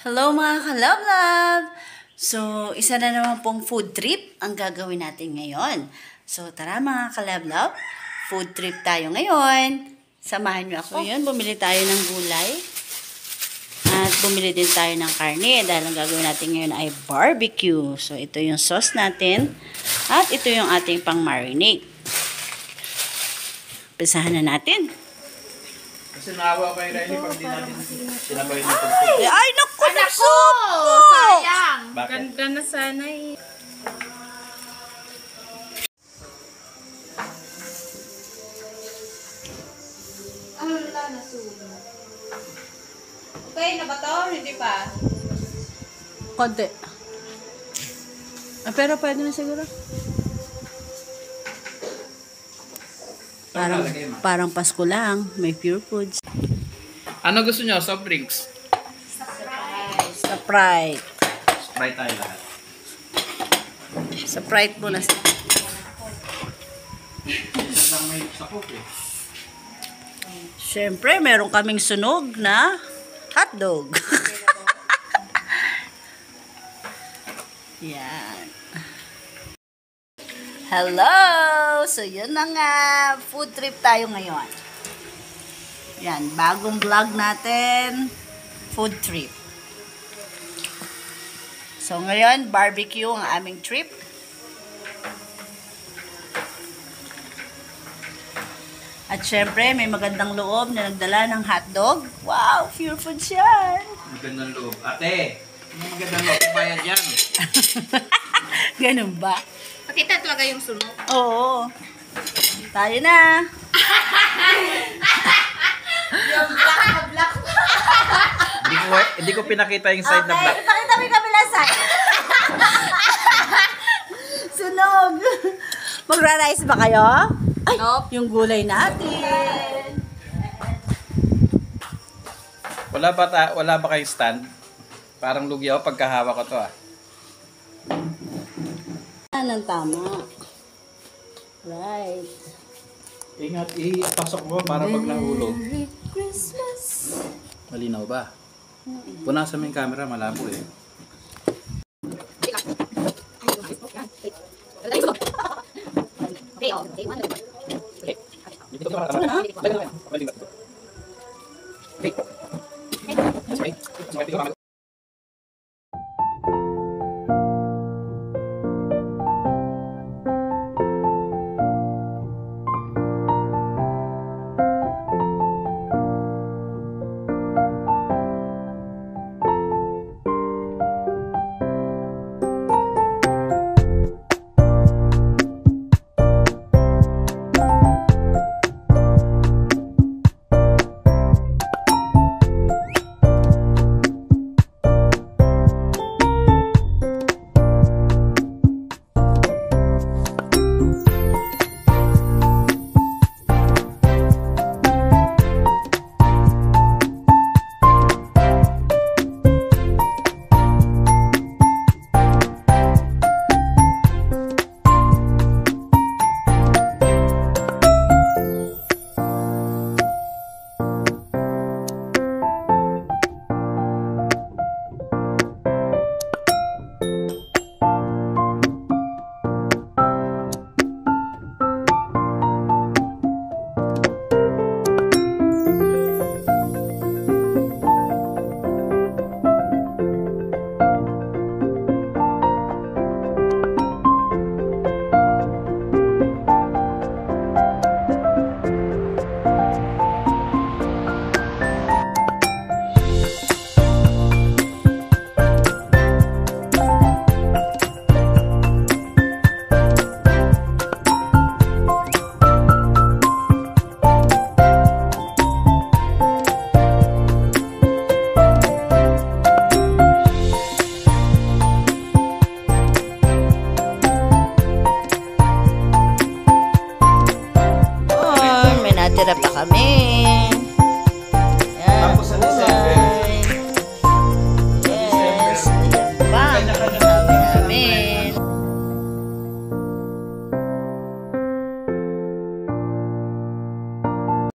Hello mga kalab-lab! So, isa na naman pong food trip ang gagawin natin ngayon. So, tara mga kalab-lab, food trip tayo ngayon. Samahan niyo ako yun. Bumili tayo ng gulay. At bumili din tayo ng karne dahil ang gagawin natin ngayon ay barbecue. So, ito yung sauce natin. At ito yung ating pang-marinate. Pisahan na natin. Kasi naawa kayo Riley pag di natin sinabay ng tugtog. Ay, naku! Anak ko! Sayang! Bakit? Ganda na sana eh. Wala na sunog. Okay na ba to? Hindi pa? Konti. Pero pwede na siguro. Parang Pasko lang. May pure foods. Ano gusto nyo? Soft drinks? Sprite. Sprite tayo lahat. Sprite muna. Isa lang may sakop eh. Siyempre, meron kaming sunog na hotdog. Yan. Hello! So, yun na nga. Food trip tayo ngayon. Yan, bagong vlog natin. Food trip. So, ngayon, barbecue ang aming trip. At syempre, may magandang loob na nagdala ng hotdog. Wow, pure food yan. Magandang loob. Ate, ano magandang loob? Bayad yan. Ganun ba? Pakita talaga yung sunog. Oo. Tayo na. Yung black na black. Hindi ko pinakita yung side na black. Pakita mo yung kabilang side. Sunog. Magra-rice ba kayo? Ay, Nope. yung gulay natin. Wala ba kayong stand? Parang lugi ako pagkahawa ko to ah. Yan ang tama. Right. Ingat, ipasok mo para pag nahulog. Merry Christmas. Malinaw ba? Punasan mo yung camera, malabo eh.